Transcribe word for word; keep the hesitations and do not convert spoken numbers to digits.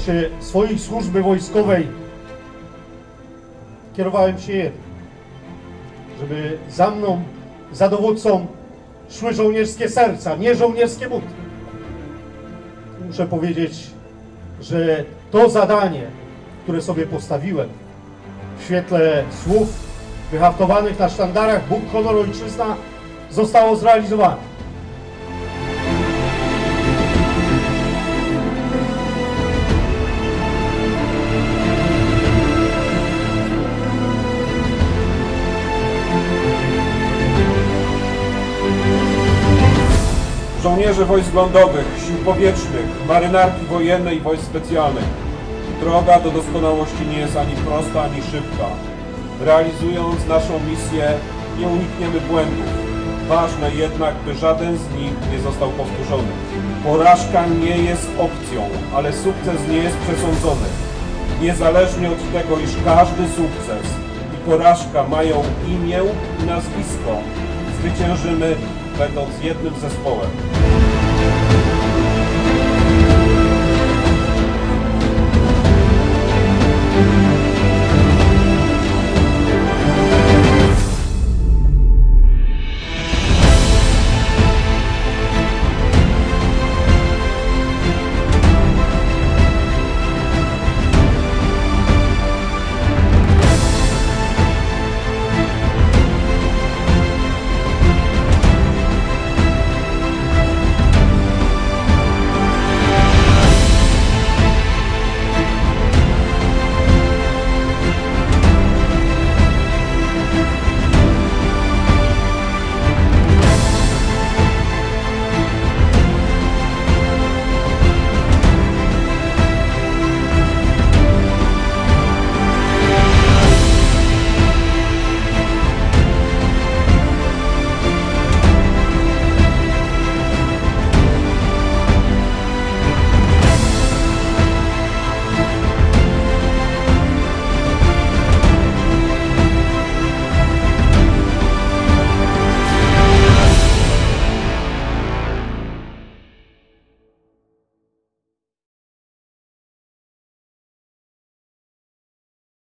czasie swojej służby wojskowej kierowałem się jednym, żeby za mną, za dowódcą szły żołnierskie serca, nie żołnierskie buty. Muszę powiedzieć, że to zadanie, które sobie postawiłem w świetle słów wyhaftowanych na sztandarach Bóg, honor, ojczyzna, zostało zrealizowane. Żołnierze wojsk lądowych, sił powietrznych, marynarki wojennej i wojsk specjalnych. Droga do doskonałości nie jest ani prosta, ani szybka. Realizując naszą misję, nie unikniemy błędów. Ważne jednak, by żaden z nich nie został powtórzony. Porażka nie jest opcją, ale sukces nie jest przesądzony. Niezależnie od tego, iż każdy sukces i porażka mają imię i nazwisko, zwyciężymy, będąc jednym zespołem. Thank you.